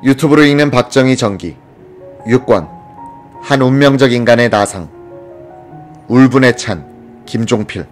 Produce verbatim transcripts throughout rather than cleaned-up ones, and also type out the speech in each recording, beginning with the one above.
유튜브로 읽는 박정희 전기. 육 권. 한 운명적 인간의 나상. 울분에 찬 김종필.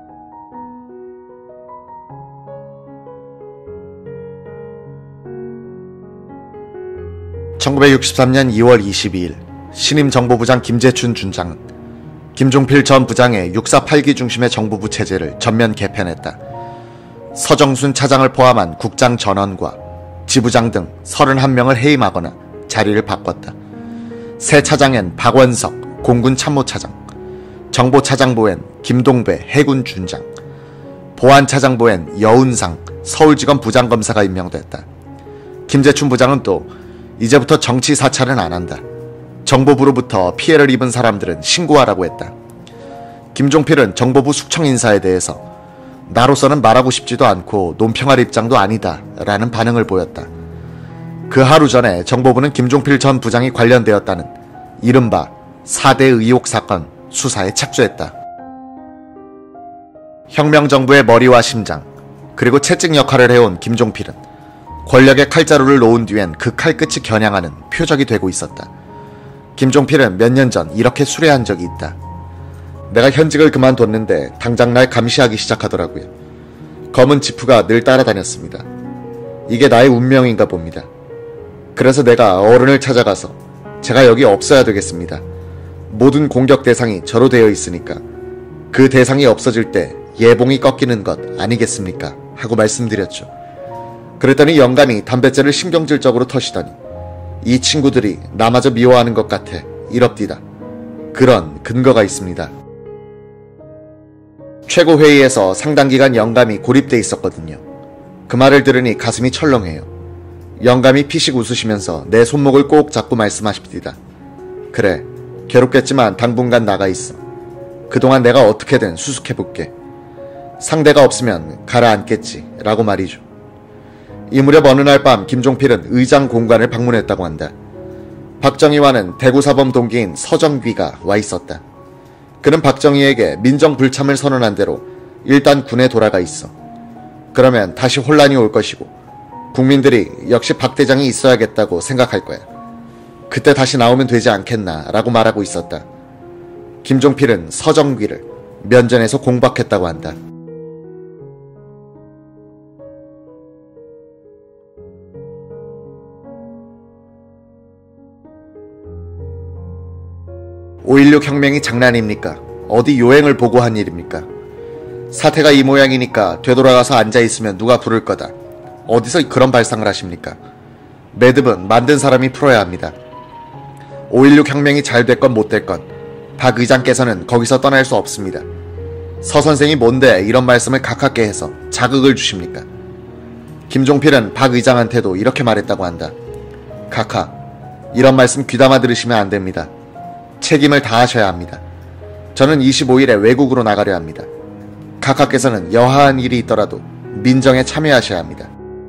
천구백육십삼년 이월 이십이일 신임 정보부장 김재춘 준장은 김종필 전 부장의 육사 팔기 중심의 정보부 체제를 전면 개편했다. 서정순 차장을 포함한 국장 전원과 지부장 등 서른한 명을 해임하거나 자리를 바꿨다. 새 차장엔 박원석 공군 참모차장, 정보차장부엔 김동배 해군 준장, 보안차장부엔 여운상 서울지검 부장검사가 임명됐다. 김재춘 부장은 또 이제부터 정치 사찰은 안 한다. 정보부로부터 피해를 입은 사람들은 신고하라고 했다. 김종필은 정보부 숙청 인사에 대해서 나로서는 말하고 싶지도 않고 논평할 입장도 아니다 라는 반응을 보였다. 그 하루 전에 정보부는 김종필 전 부장이 관련되었다는 이른바 사대 의혹 사건 수사에 착수했다. 혁명정부의 머리와 심장, 그리고 채찍 역할을 해온 김종필은 권력의 칼자루를 놓은 뒤엔 그 칼끝이 겨냥하는 표적이 되고 있었다. 김종필은 몇 년 전 이렇게 수레한 적이 있다. 내가 현직을 그만뒀는데 당장 날 감시하기 시작하더라고요. 검은 지프가 늘 따라다녔습니다. 이게 나의 운명인가 봅니다. 그래서 내가 어른을 찾아가서 제가 여기 없어야 되겠습니다. 모든 공격 대상이 저로 되어 있으니까 그 대상이 없어질 때 예봉이 꺾이는 것 아니겠습니까? 하고 말씀드렸죠. 그랬더니 영감이 담뱃재를 신경질적으로 터시더니 이 친구들이 나마저 미워하는 것 같아 이럽디다. 그런 근거가 있습니다. 최고회의에서 상당기간 영감이 고립돼 있었거든요. 그 말을 들으니 가슴이 철렁해요. 영감이 피식 웃으시면서 내 손목을 꼭 잡고 말씀하십디다. 그래, 괴롭겠지만 당분간 나가 있어. 그동안 내가 어떻게든 수습해볼게. 상대가 없으면 가라앉겠지 라고 말이죠. 이 무렵 어느 날 밤 김종필은 의장 공관을 방문했다고 한다. 박정희와는 대구사범 동기인 서정귀가 와 있었다. 그는 박정희에게 민정불참을 선언한 대로 일단 군에 돌아가 있어. 그러면 다시 혼란이 올 것이고 국민들이 역시 박 대장이 있어야겠다고 생각할 거야. 그때 다시 나오면 되지 않겠나 라고 말하고 있었다. 김종필은 서정귀를 면전에서 공박했다고 한다. 오일육 혁명이 장난입니까? 어디 요행을 보고 한 일입니까? 사태가 이 모양이니까 되돌아가서 앉아있으면 누가 부를 거다. 어디서 그런 발상을 하십니까? 매듭은 만든 사람이 풀어야 합니다. 오일육 혁명이 잘 됐건 못 됐건 박 의장께서는 거기서 떠날 수 없습니다. 서 선생이 뭔데 이런 말씀을 가깝게 해서 자극을 주십니까? 김종필은 박 의장한테도 이렇게 말했다고 한다. 카카, 이런 말씀 귀담아 들으시면 안 됩니다. 책임을 다하셔야 합니다. 저는 이십오일에 외국으로 나가려 합니다. 각하께서는 여하한 일이 있더라도 민정에 참여하셔야 합니다.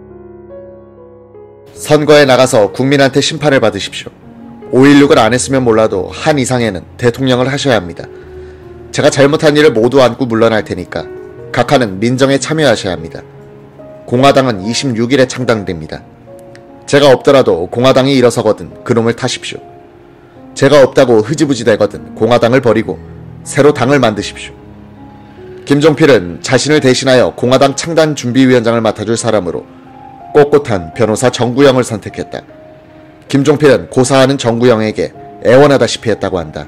선거에 나가서 국민한테 심판을 받으십시오. 오일육을 안 했으면 몰라도 한 이상에는 대통령을 하셔야 합니다. 제가 잘못한 일을 모두 안고 물러날 테니까 각하는 민정에 참여하셔야 합니다. 공화당은 이십육일에 창당됩니다. 제가 없더라도 공화당이 일어서거든 그놈을 타십시오. 제가 없다고 흐지부지 되거든 공화당을 버리고 새로 당을 만드십시오. 김종필은 자신을 대신하여 공화당 창단준비위원장을 맡아줄 사람으로 꼿꼿한 변호사 정구영을 선택했다. 김종필은 고사하는 정구영에게 애원하다시피 했다고 한다.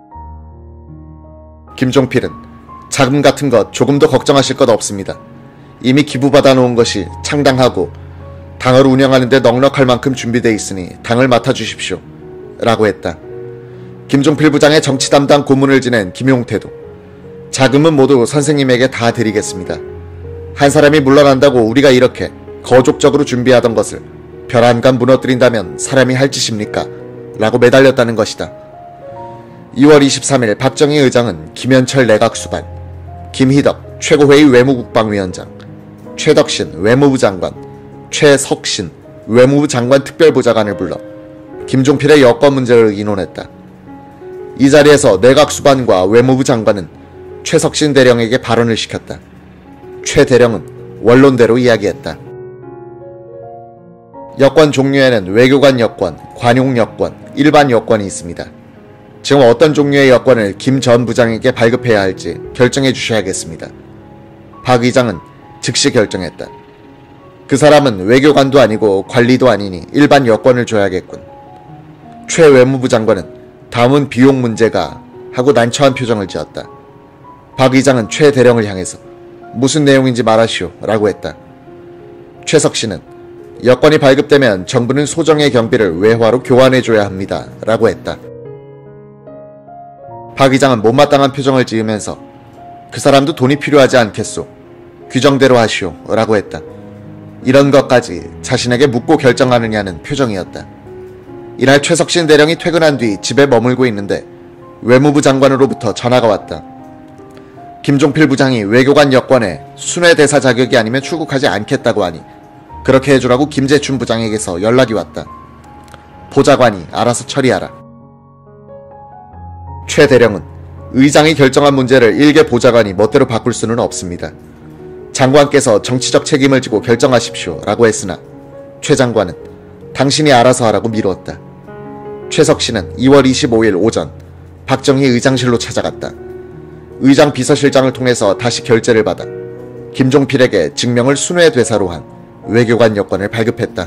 김종필은 자금 같은 것 조금도 걱정하실 것 없습니다. 이미 기부받아 놓은 것이 창당하고 당을 운영하는 데 넉넉할 만큼 준비되어 있으니 당을 맡아주십시오 라고 했다. 김종필 부장의 정치 담당 고문을 지낸 김용태도 자금은 모두 선생님에게 다 드리겠습니다. 한 사람이 물러난다고 우리가 이렇게 거족적으로 준비하던 것을 벼랑간 무너뜨린다면 사람이 할 짓입니까? 라고 매달렸다는 것이다. 이월 이십삼일 박정희 의장은 김현철 내각수반, 김희덕 최고회의 외무국방위원장, 최덕신 외무부 장관, 최석신 외무부 장관 특별보좌관을 불러 김종필의 여권 문제를 의논했다. 이 자리에서 내각수반과 외무부 장관은 최석신 대령에게 발언을 시켰다. 최 대령은 원론대로 이야기했다. 여권 종류에는 외교관 여권, 관용 여권, 일반 여권이 있습니다. 지금 어떤 종류의 여권을 김 전 부장에게 발급해야 할지 결정해 주셔야겠습니다. 박 의장은 즉시 결정했다. 그 사람은 외교관도 아니고 관리도 아니니 일반 여권을 줘야겠군. 최 외무부 장관은 다음은 비용 문제가 하고 난처한 표정을 지었다. 박 의장은 최 대령을 향해서 무슨 내용인지 말하시오 라고 했다. 최석 씨는 여권이 발급되면 정부는 소정의 경비를 외화로 교환해줘야 합니다 라고 했다. 박 의장은 못마땅한 표정을 지으면서 그 사람도 돈이 필요하지 않겠소. 규정대로 하시오 라고 했다. 이런 것까지 자신에게 묻고 결정하느냐는 표정이었다. 이날 최석신 대령이 퇴근한 뒤 집에 머물고 있는데 외무부 장관으로부터 전화가 왔다. 김종필 부장이 외교관 여권에 순회대사 자격이 아니면 출국하지 않겠다고 하니 그렇게 해주라고 김재춘 부장에게서 연락이 왔다. 보좌관이 알아서 처리하라. 최 대령은 의장이 결정한 문제를 일개 보좌관이 멋대로 바꿀 수는 없습니다. 장관께서 정치적 책임을 지고 결정하십시오 라고 했으나 최 장관은 당신이 알아서 하라고 미루었다. 최석 씨는 이월 이십오일 오전 박정희 의장실로 찾아갔다. 의장 비서실장을 통해서 다시 결재를 받아 김종필에게 직명을 순회대사로 한 외교관 여권을 발급했다.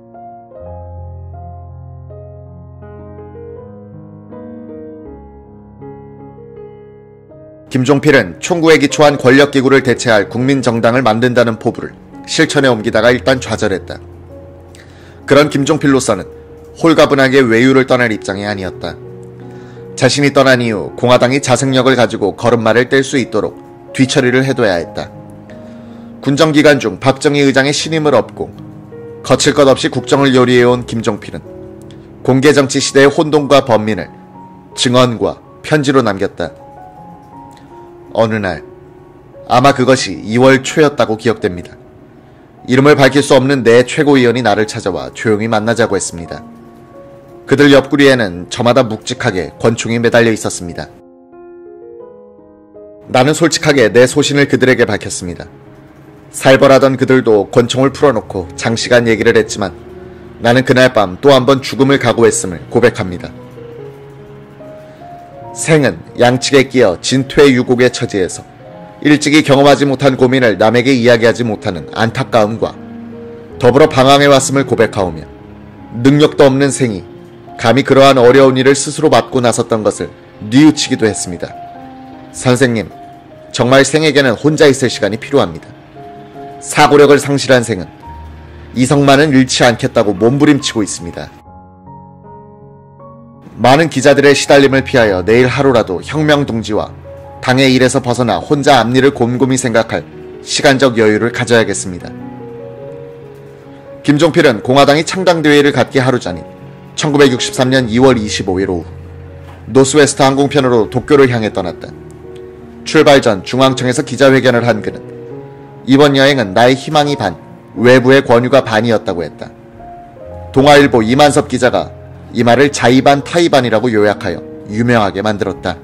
김종필은 총구에 기초한 권력기구를 대체할 국민정당을 만든다는 포부를 실천에 옮기다가 일단 좌절했다. 그런 김종필로서는 홀가분하게 외유를 떠날 입장이 아니었다. 자신이 떠난 이후 공화당이 자생력을 가지고 걸음마를 뗄 수 있도록 뒤처리를 해둬야 했다. 군정기간 중 박정희 의장의 신임을 얻고 거칠 것 없이 국정을 요리해온 김종필은 공개정치 시대의 혼돈과 번민을 증언과 편지로 남겼다. 어느 날, 아마 그것이 이월 초였다고 기억됩니다. 이름을 밝힐 수 없는 내 최고위원이 나를 찾아와 조용히 만나자고 했습니다. 그들 옆구리에는 저마다 묵직하게 권총이 매달려 있었습니다. 나는 솔직하게 내 소신을 그들에게 밝혔습니다. 살벌하던 그들도 권총을 풀어놓고 장시간 얘기를 했지만 나는 그날 밤 또 한 번 죽음을 각오했음을 고백합니다. 생은 양측에 끼어 진퇴유곡의 처지에서 일찍이 경험하지 못한 고민을 남에게 이야기하지 못하는 안타까움과 더불어 방황해왔음을 고백하오며 능력도 없는 생이 감히 그러한 어려운 일을 스스로 맡고 나섰던 것을 뉘우치기도 했습니다. 선생님, 정말 생에게는 혼자 있을 시간이 필요합니다. 사고력을 상실한 생은 이성만은 잃지 않겠다고 몸부림치고 있습니다. 많은 기자들의 시달림을 피하여 내일 하루라도 혁명동지와 당의 일에서 벗어나 혼자 앞일을 곰곰이 생각할 시간적 여유를 가져야겠습니다. 김종필은 공화당이 창당대회를 갖기 하루 전인 천구백육십삼년 이월 이십오일 오후 노스웨스트 항공편으로 도쿄를 향해 떠났다. 출발 전 중앙청에서 기자회견을 한 그는 이번 여행은 나의 희망이 반, 외부의 권유가 반이었다고 했다. 동아일보 이만섭 기자가 이 말을 자의반 타의반이라고 요약하여 유명하게 만들었다.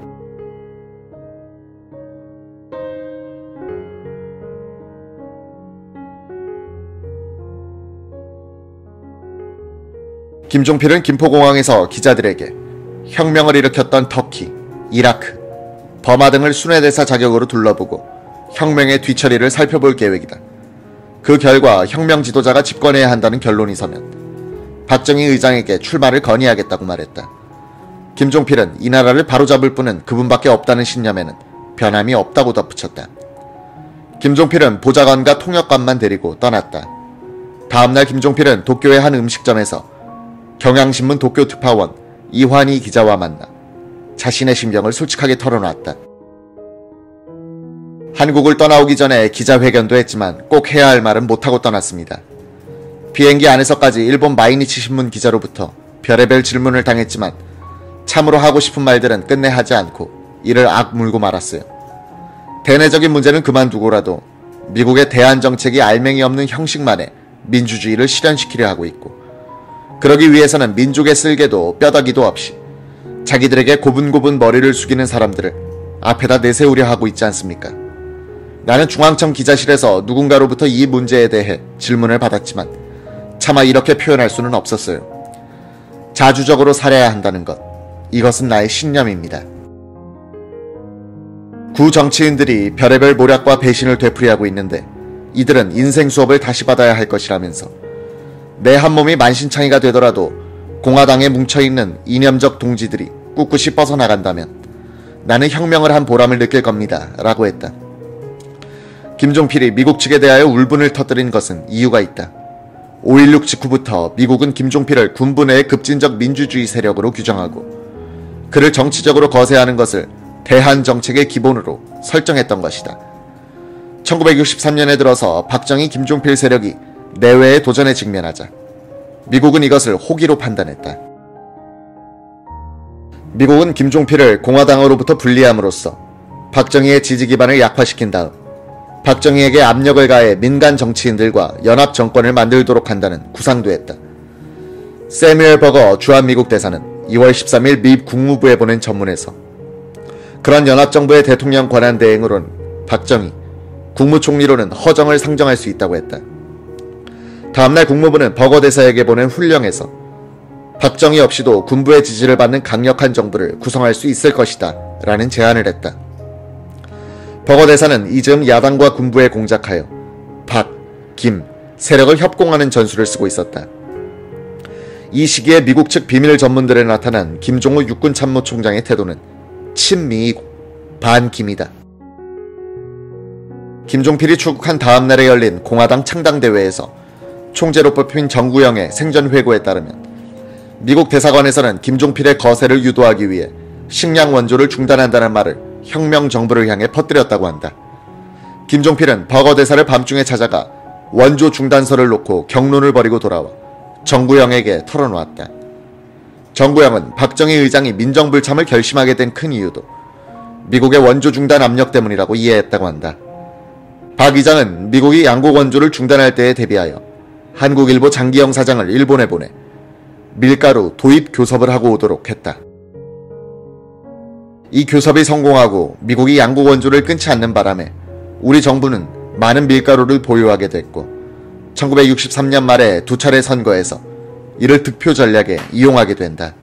김종필은 김포공항에서 기자들에게 혁명을 일으켰던 터키, 이라크, 버마 등을 순회대사 자격으로 둘러보고 혁명의 뒤처리를 살펴볼 계획이다. 그 결과 혁명 지도자가 집권해야 한다는 결론이 서면 박정희 의장에게 출마를 건의하겠다고 말했다. 김종필은 이 나라를 바로잡을 분은 그분밖에 없다는 신념에는 변함이 없다고 덧붙였다. 김종필은 보좌관과 통역관만 데리고 떠났다. 다음날 김종필은 도쿄의 한 음식점에서 경향신문 도쿄 특파원 이환희 기자와 만나 자신의 심경을 솔직하게 털어놨다. 한국을 떠나오기 전에 기자회견도 했지만 꼭 해야 할 말은 못하고 떠났습니다. 비행기 안에서까지 일본 마이니치 신문 기자로부터 별의별 질문을 당했지만 참으로 하고 싶은 말들은 끝내 하지 않고 이를 악물고 말았어요. 대내적인 문제는 그만두고라도 미국의 대한정책이 알맹이 없는 형식만에 민주주의를 실현시키려 하고 있고 그러기 위해서는 민족의 쓸개도 뼈다귀도 없이 자기들에게 고분고분 머리를 숙이는 사람들을 앞에다 내세우려 하고 있지 않습니까? 나는 중앙청 기자실에서 누군가로부터 이 문제에 대해 질문을 받았지만 차마 이렇게 표현할 수는 없었어요. 자주적으로 살아야 한다는 것, 이것은 나의 신념입니다. 구 정치인들이 별의별 모략과 배신을 되풀이하고 있는데 이들은 인생 수업을 다시 받아야 할 것이라면서 내 한몸이 만신창이가 되더라도 공화당에 뭉쳐있는 이념적 동지들이 꿋꿋이 뻗어나간다면 나는 혁명을 한 보람을 느낄 겁니다 라고 했다. 김종필이 미국 측에 대하여 울분을 터뜨린 것은 이유가 있다. 오일육 직후부터 미국은 김종필을 군부 내의 급진적 민주주의 세력으로 규정하고 그를 정치적으로 거세하는 것을 대한 정책의 기본으로 설정했던 것이다. 천구백육십삼 년에 들어서 박정희 김종필 세력이 내외의 도전에 직면하자 미국은 이것을 호기로 판단했다. 미국은 김종필을 공화당으로부터 분리함으로써 박정희의 지지 기반을 약화시킨 다음 박정희에게 압력을 가해 민간 정치인들과 연합 정권을 만들도록 한다는 구상도 했다. 세뮤얼 버거 주한미국 대사는 이월 십삼일 미 국무부에 보낸 전문에서 그런 연합정부의 대통령 권한 대행으로는 박정희, 국무총리로는 허정을 상정할 수 있다고 했다. 다음날 국무부는 버거 대사에게 보낸 훈령에서 박정희 없이도 군부의 지지를 받는 강력한 정부를 구성할 수 있을 것이다 라는 제안을 했다. 버거 대사는 이즈음 야당과 군부에 공작하여 박, 김, 세력을 협공하는 전술을 쓰고 있었다. 이 시기에 미국 측 비밀 전문들에 나타난 김종우 육군참모총장의 태도는 친미이고 반김이다. 김종필이 출국한 다음날에 열린 공화당 창당대회에서 총재로 뽑힌 정구영의 생전회고에 따르면 미국 대사관에서는 김종필의 거세를 유도하기 위해 식량 원조를 중단한다는 말을 혁명 정부를 향해 퍼뜨렸다고 한다. 김종필은 버거 대사를 밤중에 찾아가 원조 중단서를 놓고 격론을 벌이고 돌아와 정구영에게 털어놓았다. 정구영은 박정희 의장이 민정불참을 결심하게 된 큰 이유도 미국의 원조 중단 압력 때문이라고 이해했다고 한다. 박 의장은 미국이 양국 원조를 중단할 때에 대비하여 한국일보 장기영 사장을 일본에 보내 밀가루 도입 교섭을 하고 오도록 했다. 이 교섭이 성공하고 미국이 양국 원조를 끊지 않는 바람에 우리 정부는 많은 밀가루를 보유하게 됐고 천구백육십삼 년 말에 두 차례 선거에서 이를 득표 전략에 이용하게 된다.